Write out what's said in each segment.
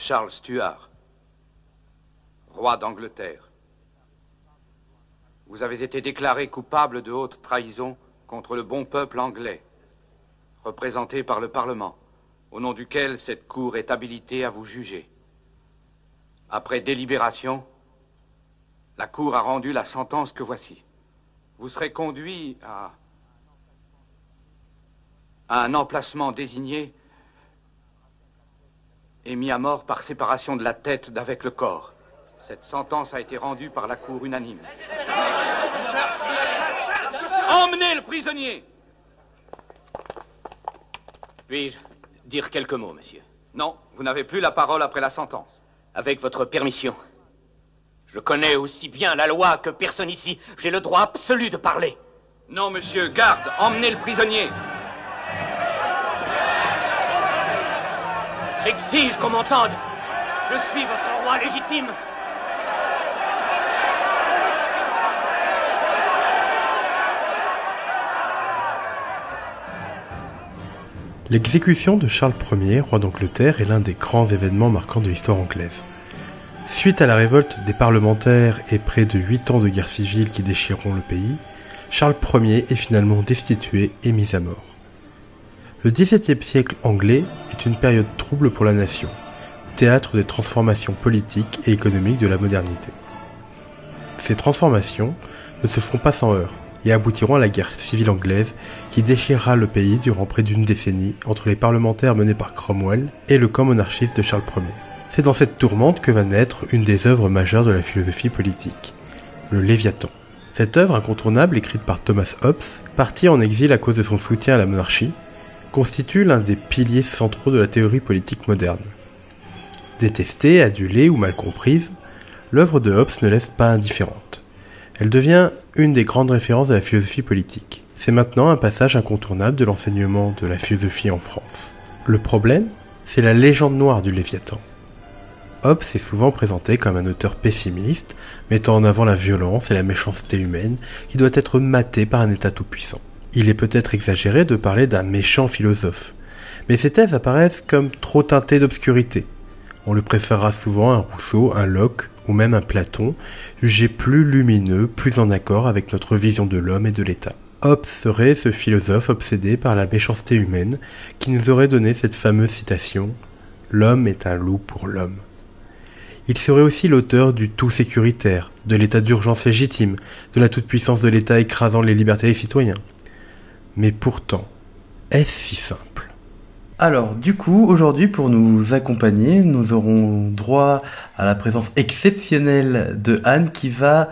Charles Stuart, roi d'Angleterre. Vous avez été déclaré coupable de haute trahison contre le bon peuple anglais, représenté par le Parlement, au nom duquel cette cour est habilitée à vous juger. Après délibération, la cour a rendu la sentence que voici. Vous serez conduit à un emplacement désigné et mis à mort par séparation de la tête d'avec le corps. Cette sentence a été rendue par la cour unanime. Emmenez le prisonnier! Puis-je dire quelques mots, monsieur? Non, vous n'avez plus la parole après la sentence. Avec votre permission. Je connais aussi bien la loi que personne ici. J'ai le droit absolu de parler. Non, monsieur, garde, emmenez le prisonnier. J'exige qu'on m'entende. Je suis votre roi légitime. L'exécution de Charles Ier, roi d'Angleterre, est l'un des grands événements marquants de l'histoire anglaise. Suite à la révolte des parlementaires et près de 8 ans de guerre civile qui déchireront le pays, Charles Ier est finalement destitué et mis à mort. Le XVIIe siècle anglais est une période trouble pour la nation, théâtre des transformations politiques et économiques de la modernité. Ces transformations ne se feront pas sans heurts et aboutiront à la guerre civile anglaise qui déchirera le pays durant près d'une décennie entre les parlementaires menés par Cromwell et le camp monarchiste de Charles Ier. C'est dans cette tourmente que va naître une des œuvres majeures de la philosophie politique, le Léviathan. Cette œuvre incontournable, écrite par Thomas Hobbes, parti en exil à cause de son soutien à la monarchie, constitue l'un des piliers centraux de la théorie politique moderne. Détestée, adulée ou mal comprise, l'œuvre de Hobbes ne laisse pas indifférente. Elle devient une des grandes références de la philosophie politique. C'est maintenant un passage incontournable de l'enseignement de la philosophie en France. Le problème, c'est la légende noire du Léviathan. Hobbes est souvent présenté comme un auteur pessimiste, mettant en avant la violence et la méchanceté humaine qui doit être matée par un état tout-puissant. Il est peut-être exagéré de parler d'un méchant philosophe, mais ces thèses apparaissent comme trop teintées d'obscurité. On le préférera souvent à un Rousseau, un Locke ou même un Platon, jugé plus lumineux, plus en accord avec notre vision de l'homme et de l'État. Hobbes serait ce philosophe obsédé par la méchanceté humaine qui nous aurait donné cette fameuse citation « L'homme est un loup pour l'homme ». Il serait aussi l'auteur du tout sécuritaire, de l'état d'urgence légitime, de la toute-puissance de l'État écrasant les libertés des citoyens. Mais pourtant, est-ce si simple ? Alors, du coup, aujourd'hui, pour nous accompagner, nous aurons droit à la présence exceptionnelle de Anne qui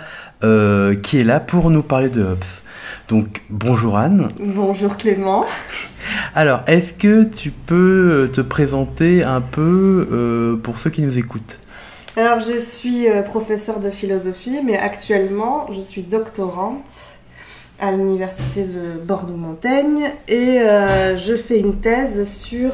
est là pour nous parler de Hobbes. Donc, bonjour Anne. Bonjour Clément. Alors, est-ce que tu peux te présenter un peu pour ceux qui nous écoutent ? Alors, je suis professeure de philosophie, mais actuellement, je suis doctorante à l'université de Bordeaux-Montaigne et je fais une thèse sur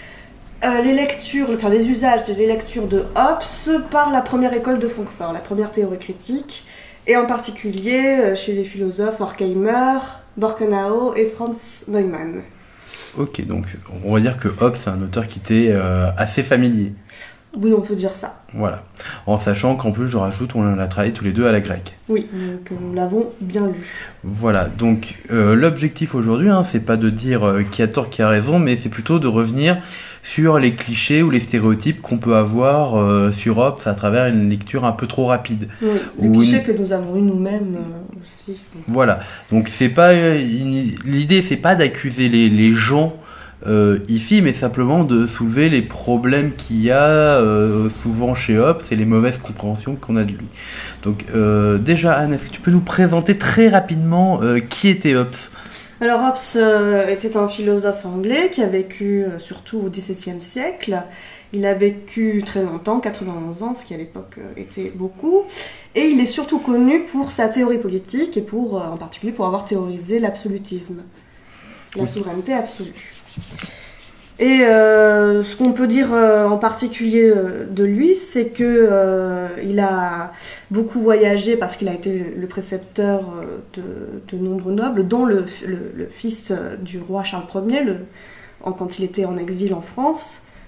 les usages et les lectures de Hobbes par la première école de Francfort, la première théorie critique, et en particulier chez les philosophes Horkheimer, Borkenau et Franz Neumann. Ok, donc on va dire que Hobbes est un auteur qui t'est assez familier. Oui, on peut dire ça. Voilà. En sachant qu'en plus, je rajoute, on a travaillé tous les deux à la grecque. Oui, donc nous l'avons bien lu. Voilà, donc l'objectif aujourd'hui, c'est pas de dire qui a tort, qui a raison, mais c'est plutôt de revenir sur les clichés ou les stéréotypes qu'on peut avoir sur Hobbes à travers une lecture un peu trop rapide. Oui, des clichés que nous avons eu nous-mêmes aussi. Voilà, donc c'est pas l'idée, c'est pas d'accuser les gens ici, mais simplement de soulever les problèmes qu'il y a souvent chez Hobbes et les mauvaises compréhensions qu'on a de lui. Donc déjà Anne, est-ce que tu peux nous présenter très rapidement qui était Hobbes ? Alors Hobbes était un philosophe anglais qui a vécu surtout au XVIIe siècle. Il a vécu très longtemps, 91 ans, ce qui à l'époque était beaucoup. Et il est surtout connu pour sa théorie politique et en particulier pour avoir théorisé l'absolutisme, la souveraineté absolue. Et ce qu'on peut dire en particulier de lui, c'est que il a beaucoup voyagé parce qu'il a été le précepteur de nombreux nobles, dont le fils du roi Charles Ier, quand il était en exil en France,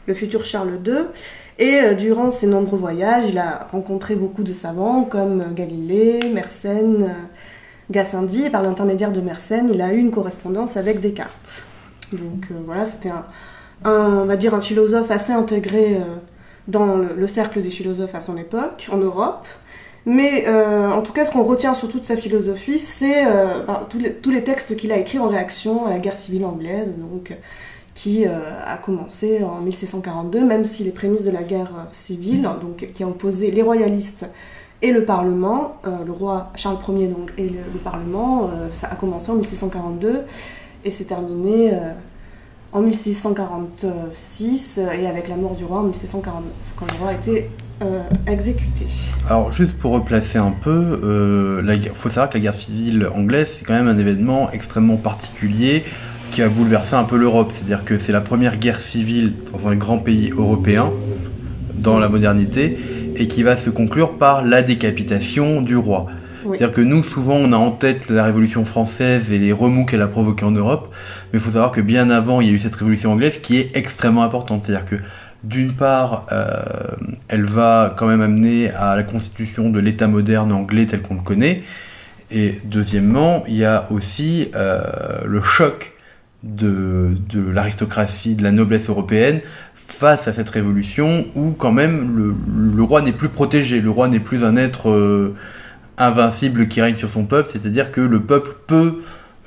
le futur Charles II. Et durant ses nombreux voyages, il a rencontré beaucoup de savants comme Galilée, Mersenne, Gassendi. Et par l'intermédiaire de Mersenne, il a eu une correspondance avec Descartes. Donc voilà, c'était on va dire un philosophe assez intégré dans le cercle des philosophes à son époque, en Europe. Mais en tout cas, ce qu'on retient surtout de sa philosophie, c'est tous les textes qu'il a écrits en réaction à la guerre civile anglaise, donc, qui a commencé en 1642, même si les prémices de la guerre civile, donc, qui a opposé les royalistes et le Parlement, le roi Charles Ier donc, et le Parlement, ça a commencé en 1642 et s'est terminé en 1646 et avec la mort du roi en 1649, quand le roi a été exécuté. Alors juste pour replacer un peu, faut savoir que la guerre civile anglaise c'est quand même un événement extrêmement particulier qui a bouleversé un peu l'Europe. C'est-à-dire que c'est la première guerre civile dans un grand pays européen dans la modernité et qui va se conclure par la décapitation du roi. Oui. C'est-à-dire que nous, souvent, on a en tête la Révolution française et les remous qu'elle a provoqués en Europe, mais il faut savoir que bien avant, il y a eu cette Révolution anglaise qui est extrêmement importante. C'est-à-dire que, d'une part, elle va quand même amener à la constitution de l'État moderne anglais tel qu'on le connaît, et deuxièmement, il y a aussi le choc de l'aristocratie, de la noblesse européenne, face à cette révolution où quand même le roi n'est plus protégé, le roi n'est plus un être invincible qui règne sur son peuple, c'est-à-dire que le peuple peut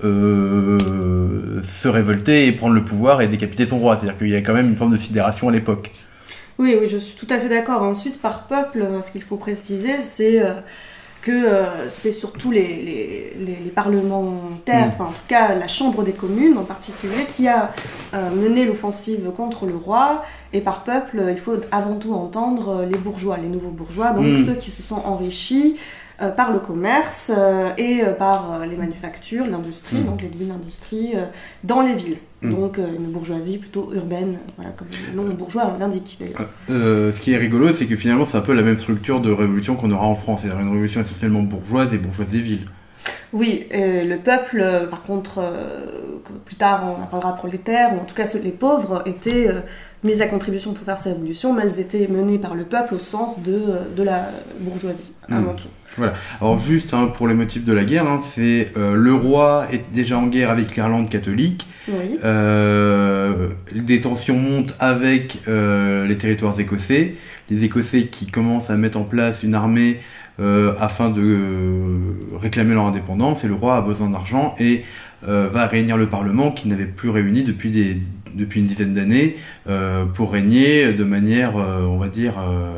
se révolter et prendre le pouvoir et décapiter son roi, c'est-à-dire qu'il y a quand même une forme de sidération à l'époque. Oui, je suis tout à fait d'accord. Ensuite, par peuple, ce qu'il faut préciser, c'est que c'est surtout les parlementaires, enfin en tout cas la Chambre des communes en particulier, qui a mené l'offensive contre le roi. Et par peuple, il faut avant tout entendre les bourgeois, les nouveaux bourgeois, donc ceux qui se sont enrichis par le commerce et par les manufactures, l'industrie, donc les villes d'industrie, dans les villes. Donc une bourgeoisie plutôt urbaine, voilà, comme le nom bourgeois l'indique d'ailleurs. Ce qui est rigolo, c'est que finalement c'est un peu la même structure de révolution qu'on aura en France, c'est-à-dire une révolution essentiellement bourgeoise et bourgeoise des villes. Oui, le peuple, par contre, plus tard on en parlera prolétaires, ou en tout cas les pauvres, étaient mis à contribution pour faire ces révolutions, mais elles étaient menées par le peuple au sens de la bourgeoisie, avant tout. Voilà. Alors juste pour les motifs de la guerre, c'est le roi est déjà en guerre avec l'Irlande catholique. Oui. Des tensions montent avec les territoires écossais. Les Écossais qui commencent à mettre en place une armée afin de réclamer leur indépendance. Et le roi a besoin d'argent et va réunir le Parlement qui n'avait plus réuni depuis une dizaine d'années pour régner de manière, on va dire.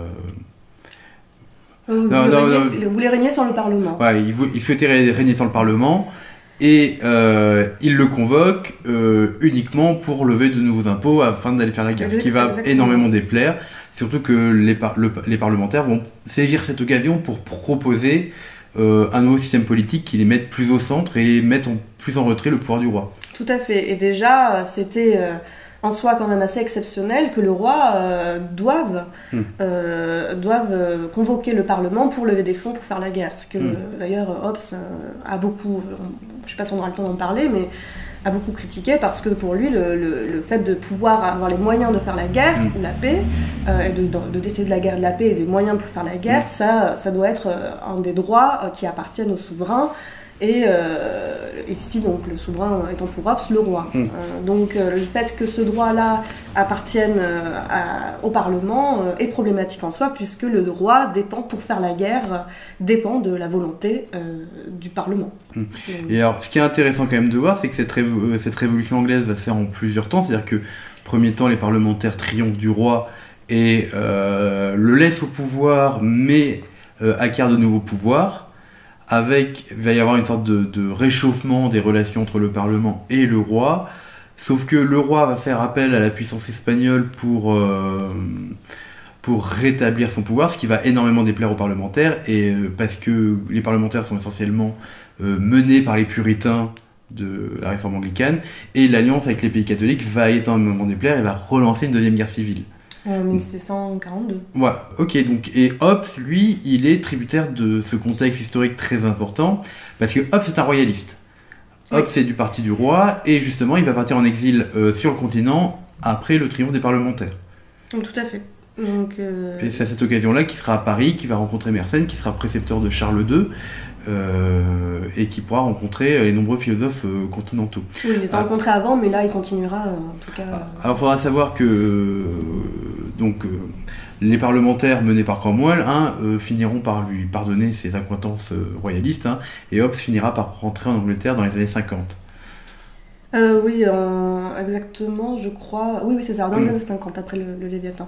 Vous voulez régner sans le Parlement. Ouais, il souhaitait régner sans le Parlement et il le convoque uniquement pour lever de nouveaux impôts afin d'aller faire la guerre. Ce qui va énormément déplaire, surtout que les parlementaires vont saisir cette occasion pour proposer un nouveau système politique qui les mette plus au centre et mette plus en retrait le pouvoir du roi. Tout à fait. Et déjà, c'était en soi quand même assez exceptionnel que le roi doive convoquer le Parlement pour lever des fonds pour faire la guerre. Ce que d'ailleurs Hobbes a beaucoup, je ne sais pas si on aura le temps d'en parler, mais a beaucoup critiqué parce que pour lui le fait de pouvoir avoir les moyens de faire la guerre ou la paix et de décider de la guerre et de la paix et des moyens pour faire la guerre, ça doit être un des droits qui appartiennent aux souverains. Et ici, donc, le souverain étant pour Hobbes, le roi. Donc, le fait que ce droit-là appartienne au Parlement est problématique en soi, puisque le roi dépend, pour faire la guerre, dépend de la volonté du Parlement. Et alors, ce qui est intéressant quand même de voir, c'est que cette révolution anglaise va se faire en plusieurs temps. C'est-à-dire que, premier temps, les parlementaires triomphent du roi et le laissent au pouvoir, mais acquièrent de nouveaux pouvoirs. Il va y avoir une sorte de réchauffement des relations entre le Parlement et le roi, sauf que le roi va faire appel à la puissance espagnole pour rétablir son pouvoir, ce qui va énormément déplaire aux parlementaires, et parce que les parlementaires sont essentiellement menés par les puritains de la réforme anglicane, et l'alliance avec les pays catholiques va énormément déplaire et va relancer une deuxième guerre civile. En 1642. Voilà, ok, donc, et Hobbes, lui, il est tributaire de ce contexte historique très important, parce que Hobbes est un royaliste. Hobbes est du parti du roi, et justement, il va partir en exil sur le continent après le triomphe des parlementaires. Tout à fait. Donc, Et c'est à cette occasion-là qu'il sera à Paris, qu'il va rencontrer Mersenne, qui sera précepteur de Charles II, et qui pourra rencontrer les nombreux philosophes continentaux. Oui, il les a rencontrés avant, mais là, il continuera, en tout cas... Alors, il faudra savoir que les parlementaires menés par Cromwell finiront par lui pardonner ses accointances royalistes, et Hobbes finira par rentrer en Angleterre dans les années 50. Oui, exactement, je crois... Oui, c'est ça, dans les années 50, après le Léviathan.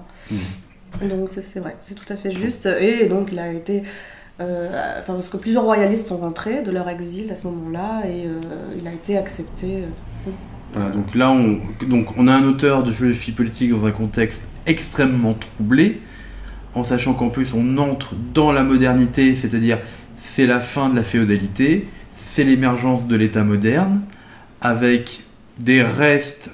Donc, c'est vrai, c'est tout à fait juste. Et donc, il a été... parce que plusieurs royalistes sont rentrés de leur exil à ce moment-là, et il a été accepté. Voilà, donc là, on a un auteur de philosophie politique dans un contexte extrêmement troublé, en sachant qu'en plus on entre dans la modernité, c'est-à-dire c'est la fin de la féodalité, c'est l'émergence de l'État moderne, avec des restes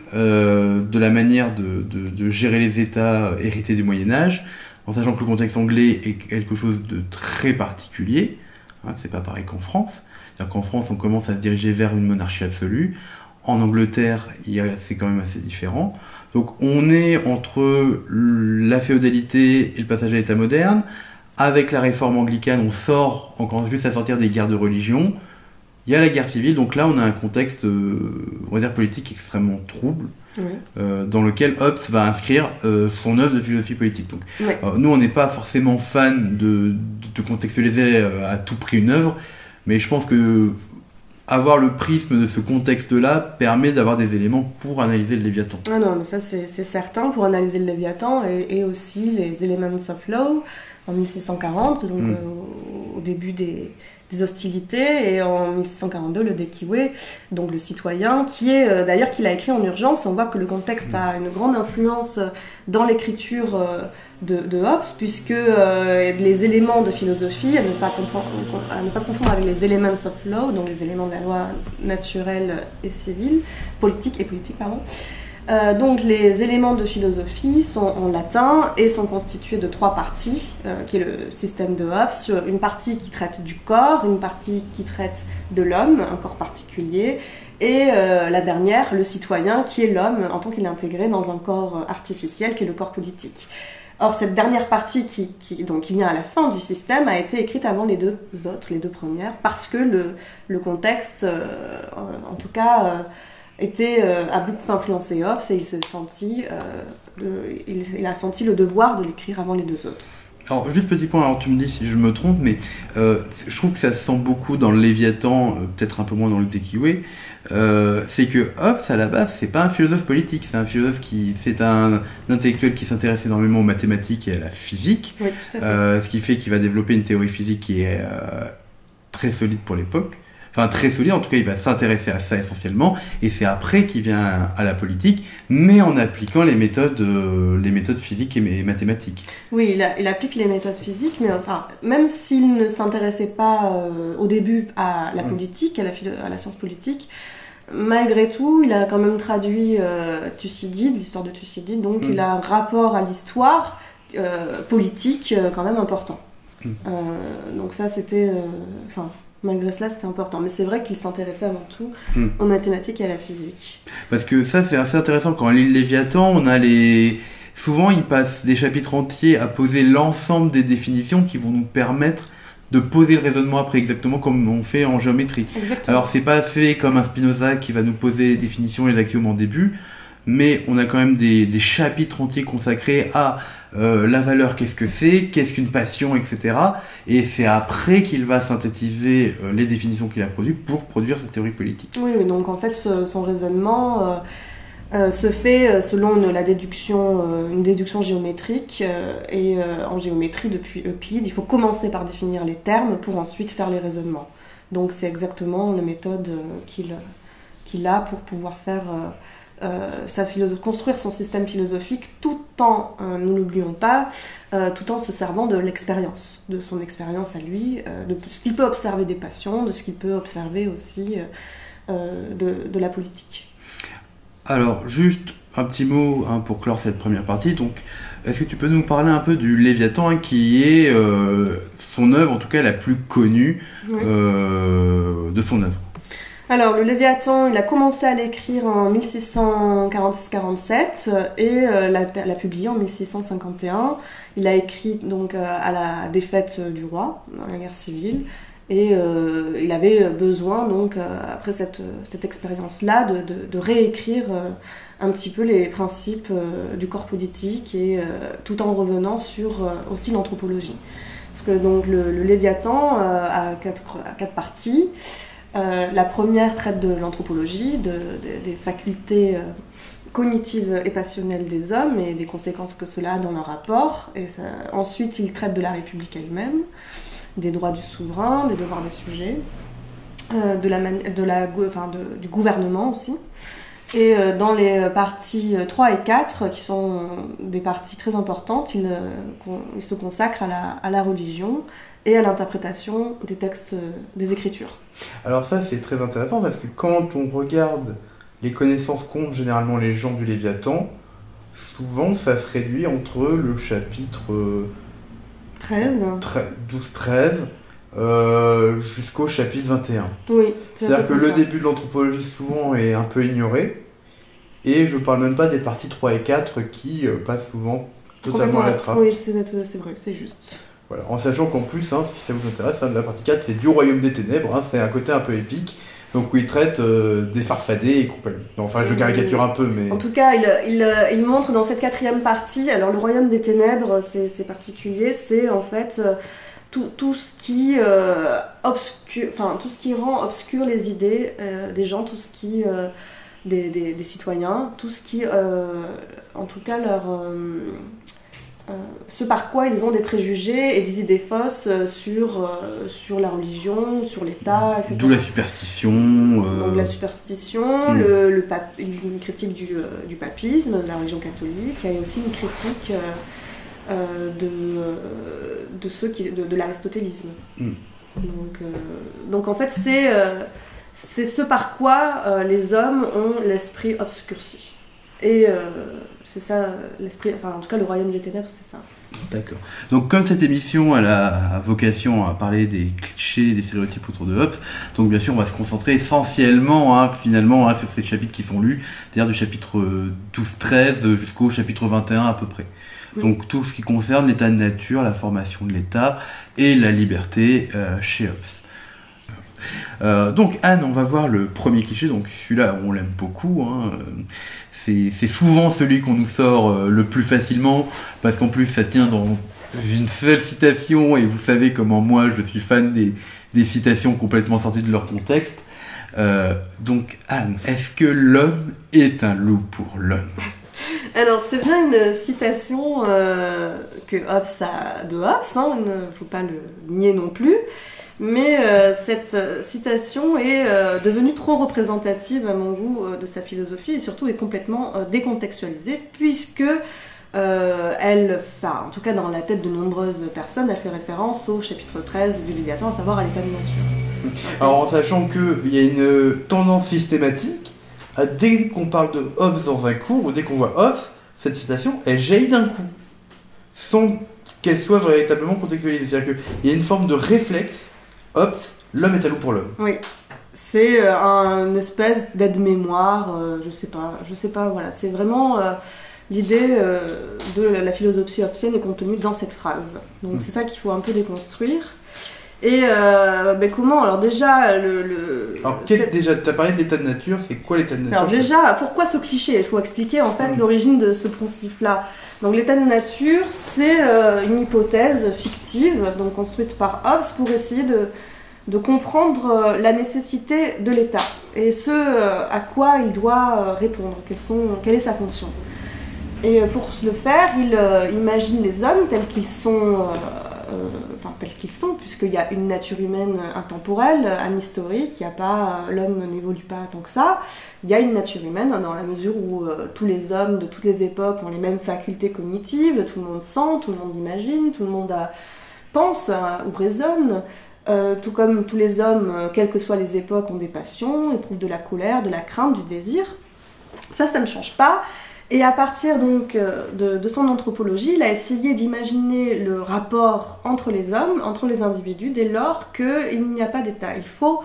de la manière de gérer les États hérités du Moyen-Âge, en sachant que le contexte anglais est quelque chose de très particulier, c'est pas pareil qu'en France. C'est-à-dire qu'en France, on commence à se diriger vers une monarchie absolue. En Angleterre, c'est quand même assez différent. Donc on est entre la féodalité et le passage à l'État moderne. Avec la réforme anglicane, on sort encore juste à sortir des guerres de religion. Il y a la guerre civile, donc là on a un contexte, on va dire, politique extrêmement trouble, dans lequel Hobbes va inscrire son œuvre de philosophie politique. Donc, nous on n'est pas forcément fan de contextualiser à tout prix une œuvre, mais je pense que avoir le prisme de ce contexte-là permet d'avoir des éléments pour analyser le Léviathan. Ah non, mais ça c'est certain, pour analyser le Léviathan, et aussi les Elements of Law en 1640, donc au début des hostilités, et en 1642 le Dekiwe, donc le citoyen, qui est d'ailleurs qu'il a écrit en urgence. On voit que le contexte a une grande influence dans l'écriture de Hobbes, puisque les éléments de philosophie, à ne pas confondre avec les Elements of Law, donc les éléments de la loi naturelle et civile, politique, pardon. Donc les éléments de philosophie sont en latin et sont constitués de 3 parties, qui est le système de Hobbes, une partie qui traite du corps, une partie qui traite de l'homme, un corps particulier, et la dernière, le citoyen, qui est l'homme en tant qu'il est intégré dans un corps artificiel, qui est le corps politique. Or, cette dernière partie qui vient à la fin du système a été écrite avant les deux premières, parce que le contexte, en tout cas... a beaucoup influencé Hobbes, et il a senti le devoir de l'écrire avant les deux autres. Alors, juste petit point, alors tu me dis si je me trompe, mais je trouve que ça se sent beaucoup dans le Léviathan, peut-être un peu moins dans le Dekiwe, c'est que Hobbes, à la base, c'est pas un philosophe politique, c'est un philosophe c'est un intellectuel qui s'intéresse énormément aux mathématiques et à la physique, oui, tout à fait. Ce qui fait qu'il va développer une théorie physique qui est très solide pour l'époque. Enfin, très solide, en tout cas, il va s'intéresser à ça essentiellement, et c'est après qu'il vient à la politique, mais en appliquant les méthodes physiques et mathématiques. Oui, il applique les méthodes physiques, mais enfin, même s'il ne s'intéressait pas au début à la politique, à la science politique, malgré tout, il a quand même traduit Thucydide, l'histoire de Thucydide, donc il a un rapport à l'histoire politique quand même important. Donc ça, c'était... Malgré cela, c'était important. Mais c'est vrai qu'il s'intéressait avant tout aux mathématiques et à la physique. Parce que ça, c'est assez intéressant. Quand on lit le Léviathan, on a souvent, il passe des chapitres entiers à poser l'ensemble des définitions qui vont nous permettre de poser le raisonnement après, exactement comme on fait en géométrie. Exactement. Alors, c'est pas fait comme un Spinoza qui va nous poser les définitions et les axiomes en début, mais on a quand même des chapitres entiers consacrés à la valeur, qu'est-ce que c'est, qu'est-ce qu'une passion, etc. Et c'est après qu'il va synthétiser les définitions qu'il a produites pour produire sa théorie politique. Oui, donc en fait, son raisonnement se fait selon une déduction géométrique, et en géométrie, depuis Euclide, il faut commencer par définir les termes pour ensuite faire les raisonnements. Donc c'est exactement la méthode qu'il a pour pouvoir faire... construire son système philosophique tout en, nous l'oublions pas, tout en se servant de l'expérience, de son expérience à lui, de ce qu'il peut observer des passions, de ce qu'il peut observer aussi de la politique. Alors, juste un petit mot pour clore cette première partie. Donc, est-ce que tu peux nous parler un peu du Léviathan, qui est son œuvre, en tout cas la plus connue de son œuvre? Alors, le Léviathan, il a commencé à l'écrire en 1646-47 et l'a publié en 1651. Il a écrit donc à la défaite du roi dans la guerre civile et il avait besoin donc après cette expérience-là de réécrire un petit peu les principes du corps politique et tout en revenant sur aussi l'anthropologie. Parce que donc le Léviathan a quatre parties. La première traite de l'anthropologie, des facultés cognitives et passionnelles des hommes et des conséquences que cela a dans leur rapport. Ensuite, il traite de la République elle-même, des droits du souverain, des devoirs des sujets, du gouvernement aussi. Et dans les parties 3 et 4, qui sont des parties très importantes, il se consacre à la religion et à l'interprétation des textes des Écritures. Alors ça, c'est très intéressant parce que quand on regarde les connaissances qu'ont généralement les gens du Léviathan, souvent ça se réduit entre le chapitre 12-13 jusqu'au chapitre 21. Oui, c'est-à-dire que le début de l'anthropologie souvent est un peu ignoré, et je parle même pas des parties 3 et 4 qui passent souvent totalement à la trappe. Oui, c'est vrai, c'est juste. Voilà. En sachant qu'en plus, si ça vous intéresse, la partie 4 c'est du royaume des ténèbres, c'est un côté un peu épique, donc où il traite des farfadets et compagnie. Enfin, je caricature un peu, mais... En tout cas, il montre dans cette 4e partie, alors le royaume des ténèbres, c'est particulier, c'est en fait tout ce qui tout ce qui rend obscur les idées des gens, tout ce qui... des citoyens, tout ce qui, en tout cas, ce par quoi ils ont des préjugés et des idées fausses sur la religion, sur l'État, etc. D'où la superstition. Donc la superstition, une critique du papisme, de la religion catholique. Il y a aussi une critique de l'aristotélisme. Donc en fait, c'est ce par quoi les hommes ont l'esprit obscurci. Et c'est ça, l'esprit, enfin en tout cas le royaume des ténèbres, c'est ça. D'accord. Donc comme cette émission elle a vocation à parler des clichés, des stéréotypes autour de Hobbes, donc bien sûr on va se concentrer essentiellement finalement sur ces chapitres qui sont lus, c'est-à-dire du chapitre 12-13 jusqu'au chapitre 21 à peu près. Oui. Donc tout ce qui concerne l'état de nature, la formation de l'État et la liberté chez Hobbes. Donc Anne, on va voir le premier cliché, donc celui-là on l'aime beaucoup, c'est souvent celui qu'on nous sort le plus facilement, parce qu'en plus ça tient dans une seule citation, et vous savez comment moi je suis fan des citations complètement sorties de leur contexte. Donc Anne, est-ce que l'homme est un loup pour l'homme ? Alors c'est bien une citation que Hobbes a de Hobbes, il ne faut pas le nier non plus. Mais cette citation est devenue trop représentative à mon goût de sa philosophie et surtout est complètement décontextualisée puisque en tout cas dans la tête de nombreuses personnes, elle fait référence au chapitre 13 du Léviathan, à savoir à l'état de nature. Alors en sachant qu'il y a une tendance systématique à dès qu'on parle de Hobbes dans un cours ou dès qu'on voit Hobbes, cette citation elle jaillit d'un coup sans qu'elle soit véritablement contextualisée. C'est-à-dire qu'il y a une forme de réflexe. Hobbes, l'homme est un loup pour l'homme. Oui, c'est une espèce d'aide-mémoire, je sais pas, voilà, c'est vraiment l'idée de la philosophie hobbesienne est contenue dans cette phrase. Donc c'est ça qu'il faut un peu déconstruire. Et comment ? Alors déjà, Alors déjà, tu as parlé de l'état de nature, c'est quoi l'état de nature ? Alors déjà, pourquoi ce cliché ? Il faut expliquer en fait l'origine de ce poncif-là. Donc l'état de nature, c'est une hypothèse fictive, donc construite par Hobbes pour essayer de comprendre la nécessité de l'État et ce à quoi il doit répondre, quelle est sa fonction. Et pour le faire, il imagine les hommes tels qu'ils sont, puisqu'il y a une nature humaine intemporelle, ahistorique, l'homme n'évolue pas tant que ça. Il y a une nature humaine dans la mesure où tous les hommes de toutes les époques ont les mêmes facultés cognitives, tout le monde sent, tout le monde imagine, tout le monde pense ou raisonne. Tout comme tous les hommes, quelles que soient les époques, ont des passions, éprouvent de la colère, de la crainte, du désir. Ça ne change pas. Et à partir donc de son anthropologie, il a essayé d'imaginer le rapport entre les hommes, entre les individus, dès lors qu'il n'y a pas d'État. Il faut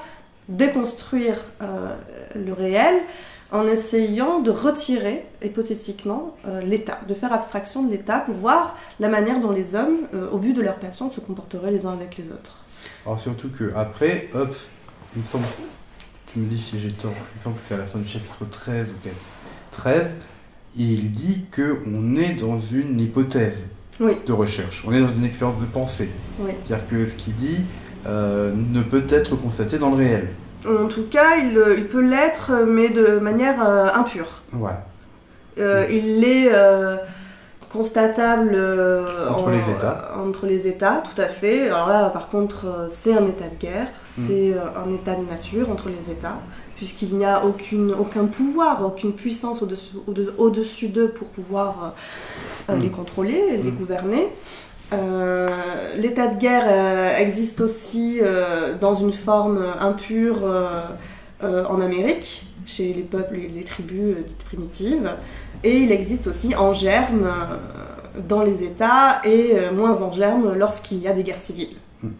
déconstruire le réel en essayant de retirer, hypothétiquement, l'État, de faire abstraction de l'État pour voir la manière dont les hommes, au vu de leur passion, se comporteraient les uns avec les autres. Alors surtout qu'après, Hobbes, il me semble, tu me dis si j'ai tort, il me semble que c'est à la fin du chapitre 13 ou 13, il dit qu'on est dans une hypothèse de recherche, on est dans une expérience de pensée. Oui. C'est-à-dire que ce qu'il dit ne peut être constaté dans le réel. En tout cas, il peut l'être, mais de manière impure. Voilà. Il est constatable entre les États, tout à fait. Alors là, par contre, c'est un état de guerre, c'est un état de nature entre les États, puisqu'il n'y a aucun pouvoir, aucune puissance au-dessus d'eux pour pouvoir les contrôler, les gouverner. L'état de guerre existe aussi dans une forme impure en Amérique, chez les peuples et les tribus dites primitives, et il existe aussi en germe dans les États et moins en germe lorsqu'il y a des guerres civiles.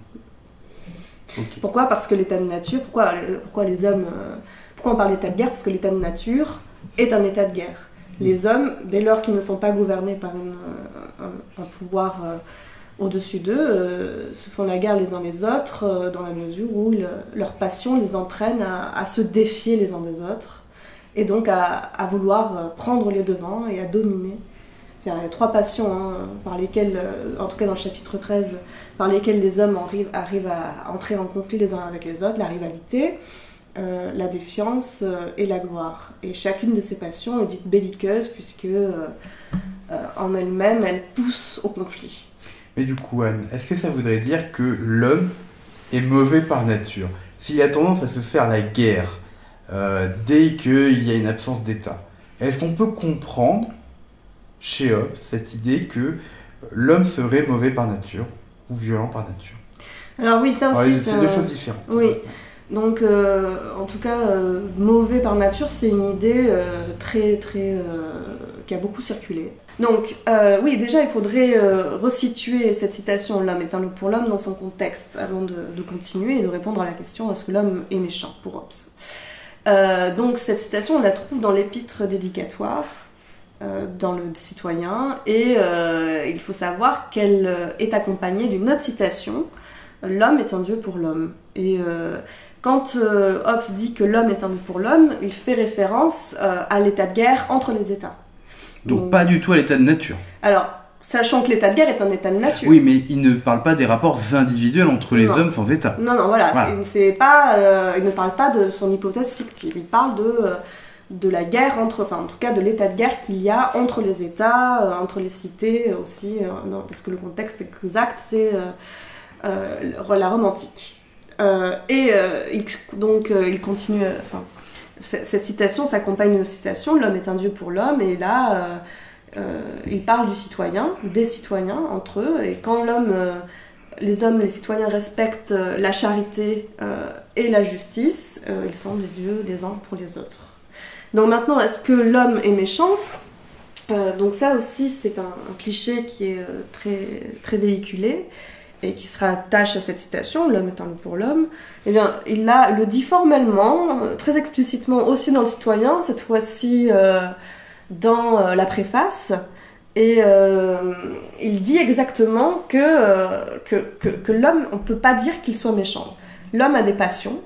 Okay. Pourquoi ? Parce que l'état de nature, pourquoi les hommes, pourquoi on parle d'état de guerre ? Parce que l'état de nature est un état de guerre. Les hommes, dès lors qu'ils ne sont pas gouvernés par un pouvoir au-dessus d'eux, se font la guerre les uns les autres dans la mesure où leur passion les entraîne à se défier les uns des autres et donc à vouloir prendre les devants et à dominer. Il y a 3 passions par lesquelles, en tout cas dans le chapitre 13, par lesquelles les hommes arrivent à entrer en conflit les uns avec les autres, la rivalité, la défiance et la gloire. Et chacune de ces passions est dite belliqueuse puisque en elle-même, elle pousse au conflit. Mais du coup, Anne, est-ce que ça voudrait dire que l'homme est mauvais par nature ? S'il a tendance à se faire la guerre dès qu'il y a une absence d'État, est-ce qu'on peut comprendre chez Hobbes cette idée que l'homme serait mauvais par nature ou violent par nature ? Alors oui, ça aussi, c'est 2 choses différentes. Oui. Donc, en tout cas, mauvais par nature, c'est une idée qui a beaucoup circulé. Donc, oui, déjà, il faudrait resituer cette citation « L'homme est un loup pour l'homme » dans son contexte, avant de continuer et de répondre à la question « Est-ce que l'homme est méchant ?» pour Hobbes. Donc, cette citation, on la trouve dans l'épître dédicatoire, dans le Citoyen, et il faut savoir qu'elle est accompagnée d'une autre citation « L'homme est un Dieu pour l'homme ». Et quand Hobbes dit que l'homme est un Dieu pour l'homme, il fait référence à l'état de guerre entre les États. Donc pas du tout à l'état de nature. Alors, sachant que l'état de guerre est un état de nature. Oui, mais il ne parle pas des rapports individuels entre les hommes sans État. Non, voilà. Il ne parle pas de son hypothèse fictive. Il parle de la guerre en tout cas de l'état de guerre qu'il y a entre les États, entre les cités aussi, parce que le contexte exact, c'est la Rome antique. Il continue... cette citation s'accompagne d'une citation, l'homme est un Dieu pour l'homme, et là, il parle du citoyen, des citoyens entre eux, et quand les citoyens respectent la charité et la justice, ils sont des dieux les uns pour les autres. Donc maintenant, est-ce que l'homme est méchant ? Donc ça aussi, c'est un cliché qui est très, très véhiculé, et qui se rattache à cette citation, l'homme est un loup pour l'homme, eh bien, il le dit formellement, très explicitement aussi dans le Citoyen, cette fois-ci dans la préface, et il dit exactement que l'homme, on ne peut pas dire qu'il soit méchant. L'homme a des passions,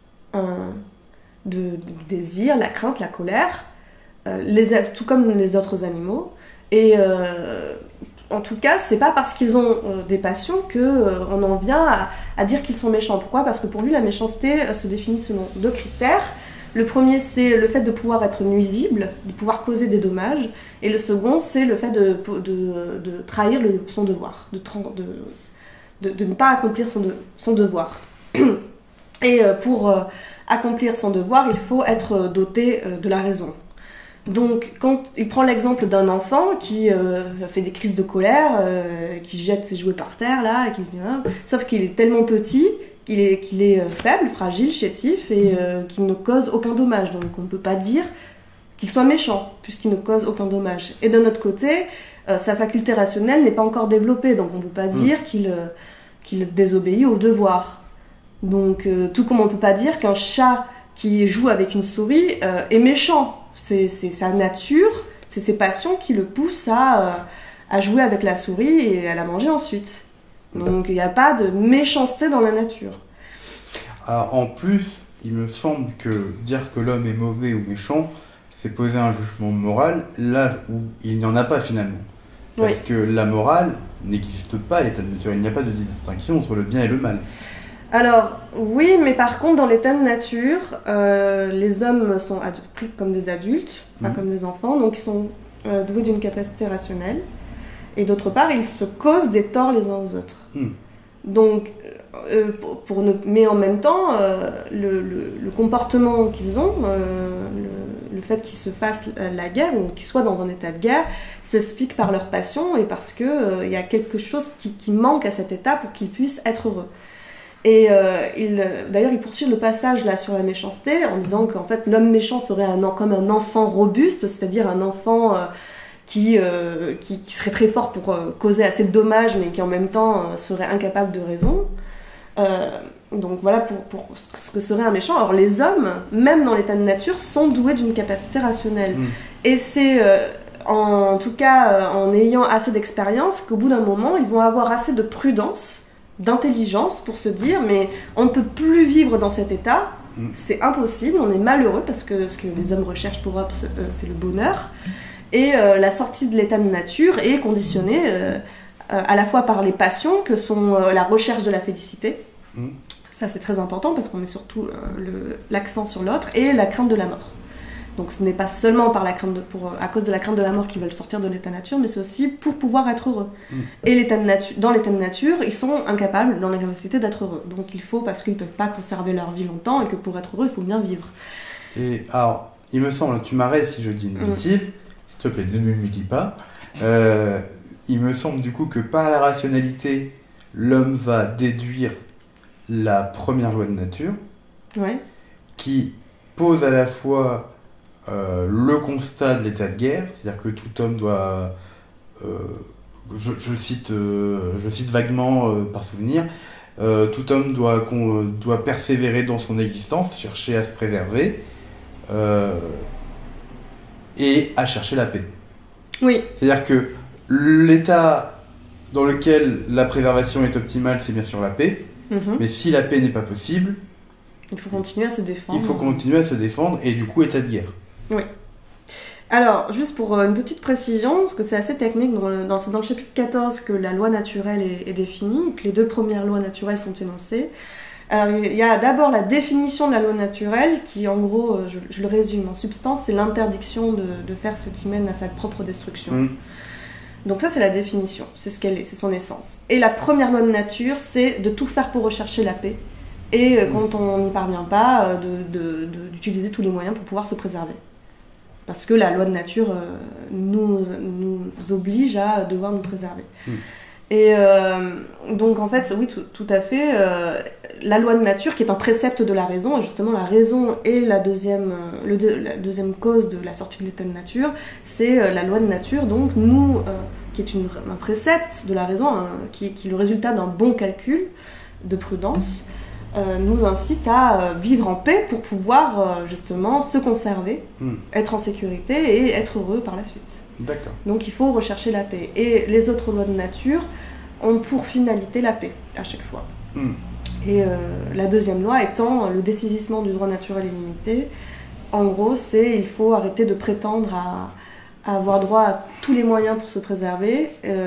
du désir, la crainte, la colère, tout comme les autres animaux, et en tout cas, c'est pas parce qu'ils ont des passions qu'on en vient à dire qu'ils sont méchants. Pourquoi ? Parce que pour lui, la méchanceté se définit selon 2 critères. Le premier, c'est le fait de pouvoir être nuisible, de pouvoir causer des dommages. Et le second, c'est le fait de trahir son devoir, de ne pas accomplir son devoir. Et pour accomplir son devoir, il faut être doté de la raison. Donc, quand il prend l'exemple d'un enfant qui fait des crises de colère, qui jette ses jouets par terre, là, et qui se dit, sauf qu'il est tellement petit, qu'il est faible, fragile, chétif, et qu'il ne cause aucun dommage. Donc, on ne peut pas dire qu'il soit méchant, puisqu'il ne cause aucun dommage. Et d'un autre côté, sa faculté rationnelle n'est pas encore développée, donc on ne peut pas dire qu'il désobéit au devoir. Donc, tout comme on peut pas dire qu'un chat qui joue avec une souris est méchant. C'est sa nature, c'est ses passions qui le poussent à jouer avec la souris et à la manger ensuite. Donc, il n'y a pas de méchanceté dans la nature. Alors, en plus, il me semble que dire que l'homme est mauvais ou méchant, c'est poser un jugement moral là où il n'y en a pas finalement. Parce que la morale n'existe pas à l'état de nature. Il n'y a pas de distinction entre le bien et le mal. Alors, oui, mais par contre, dans l'état de nature, les hommes sont pris comme des adultes, pas comme des enfants, donc ils sont doués d'une capacité rationnelle. Et d'autre part, ils se causent des torts les uns aux autres. Donc, mais en même temps, le comportement qu'ils ont, le fait qu'ils se fassent la guerre ou qu'ils soient dans un état de guerre, s'explique par leur passion et parce que y a quelque chose qui manque à cet état pour qu'ils puissent être heureux. Et d'ailleurs, il poursuit le passage là sur la méchanceté en disant qu'en fait l'homme méchant serait comme un enfant robuste, c'est-à-dire un enfant qui serait très fort pour causer assez de dommages, mais qui en même temps serait incapable de raison. Donc voilà pour ce que serait un méchant. Alors les hommes, même dans l'état de nature, sont doués d'une capacité rationnelle. Et c'est en tout cas en ayant assez d'expérience qu'au bout d'un moment, ils vont avoir assez de prudence, d'intelligence pour se dire mais on ne peut plus vivre dans cet état, c'est impossible, on est malheureux parce que ce que les hommes recherchent pour Hobbes, c'est le bonheur. Et la sortie de l'état de nature est conditionnée à la fois par les passions que sont la recherche de la félicité. Ça c'est très important parce qu'on met surtout l'accent sur l'autre, et la crainte de la mort. Donc ce n'est pas seulement à cause de la crainte de la mort qu'ils veulent sortir de l'état de nature, mais c'est aussi pour pouvoir être heureux. Et dans l'état de nature, ils sont incapables, dans l'incapacité d'être heureux. Donc il faut, parce qu'ils ne peuvent pas conserver leur vie longtemps, et que pour être heureux, il faut bien vivre. Et alors, il me semble, tu m'arrêtes si je dis une bêtise, s'il te plaît, ne me dis pas. Il me semble du coup que par la rationalité, l'homme va déduire la première loi de nature, qui pose à la fois le constat de l'état de guerre, c'est-à-dire que tout homme doit, je cite vaguement par souvenir, tout homme doit persévérer dans son existence, chercher à se préserver et à chercher la paix. Oui. C'est-à-dire que l'état dans lequel la préservation est optimale, c'est bien sûr la paix, mais si la paix n'est pas possible, il faut continuer à se défendre. Il faut continuer à se défendre et du coup état de guerre. Oui. Alors, juste pour une petite précision, parce que c'est assez technique, dans le chapitre 14 que la loi naturelle est définie, que les deux premières lois naturelles sont énoncées. Alors, il y a d'abord la définition de la loi naturelle, qui en gros, je le résume en substance, c'est l'interdiction de faire ce qui mène à sa propre destruction. Donc ça, c'est la définition, c'est ce qu'elle est, c'est son essence. Et la première loi de nature, c'est de tout faire pour rechercher la paix. Et quand on n'y parvient pas, d'utiliser tous les moyens pour pouvoir se préserver. Parce que la loi de nature nous oblige à devoir nous préserver. Et donc en fait, oui, tout à fait, la loi de nature qui est un précepte de la raison, et justement la raison est la deuxième cause de la sortie de l'état de nature, c'est la loi de nature, donc qui est un précepte de la raison, qui est le résultat d'un bon calcul de prudence, nous incite à vivre en paix pour pouvoir justement se conserver, être en sécurité et être heureux par la suite. D'accord. Donc il faut rechercher la paix. Et les autres lois de nature ont pour finalité la paix, à chaque fois. Et la deuxième loi étant le dessaisissement du droit naturel illimité. En gros, il faut arrêter de prétendre à avoir droit à tous les moyens pour se préserver,